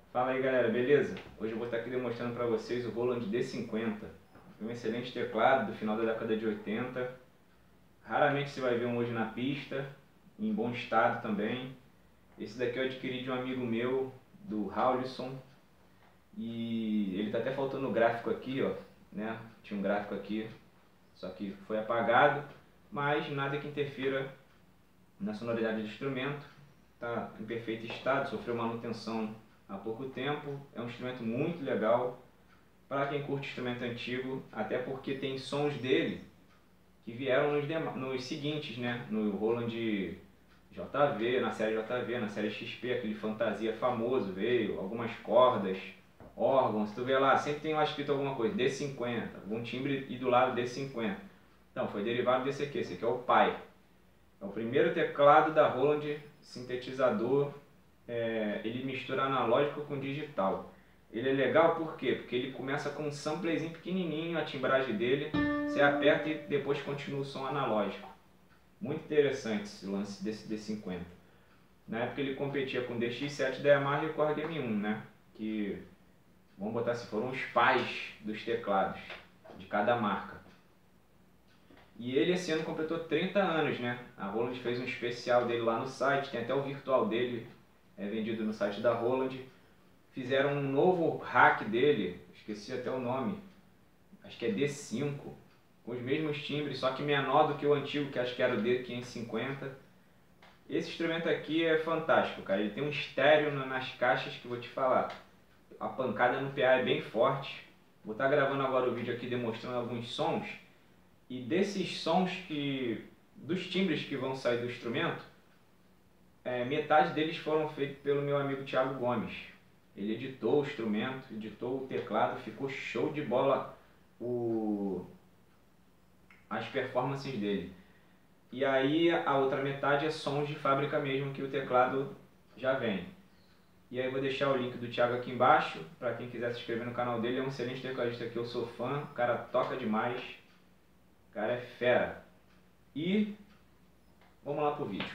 Fala aí galera, beleza? Hoje eu vou estar aqui demonstrando para vocês o Roland D50. Um excelente teclado do final da década de 80. Raramente você vai ver um hoje na pista, em bom estado também. Esse daqui eu adquiri de um amigo meu, do Raulison. E ele tá até faltando o gráfico aqui, ó, né? Tinha um gráfico aqui, só que foi apagado, mas nada que interfira na sonoridade do instrumento. Está em perfeito estado, sofreu manutenção há pouco tempo. É um instrumento muito legal para quem curte instrumento antigo, até porque tem sons dele que vieram nos seguintes, né? No Roland JV, na série JV, na série XP, aquele Fantasia famoso veio, algumas cordas, órgãos, tu vê lá, sempre tem lá escrito alguma coisa, D50, algum timbre e do lado D50. Então, foi derivado desse aqui, esse aqui é o Pi. É o primeiro teclado da Roland, sintetizador, ele mistura analógico com digital. Ele é legal por quê? Porque ele começa com um samplezinho pequenininho, a timbragem dele, você aperta e depois continua o som analógico. Muito interessante esse lance desse D50. Na época ele competia com o DX7 da Yamaha e o Korg M1, né? Que, vamos botar assim, foram os pais dos teclados de cada marca. E ele esse ano completou 30 anos, né? A Roland fez um especial dele lá no site, tem até o virtual dele vendido no site da Roland. Fizeram um novo hack dele, esqueci até o nome, acho que é D5, com os mesmos timbres, só que menor do que o antigo, que acho que era o D550. Esse instrumento aqui é fantástico, cara. Ele tem um estéreo nas caixas que eu vou te falar. A pancada no PA é bem forte. Vou estar gravando agora o vídeo aqui demonstrando alguns sons. E desses sons dos timbres que vão sair do instrumento, metade deles foram feitos pelo meu amigo Thiago Gomes. Ele editou o instrumento, editou o teclado, ficou show de bola as performances dele. E aí a outra metade é sons de fábrica mesmo, que o teclado já vem. E aí eu vou deixar o link do Thiago aqui embaixo, para quem quiser se inscrever no canal dele. É um excelente tecladista que eu sou fã, o cara toca demais, o cara é fera. E vamos lá pro vídeo.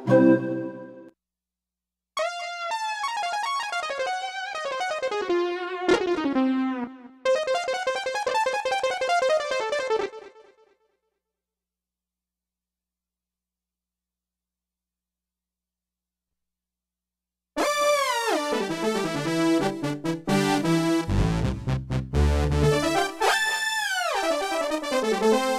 Música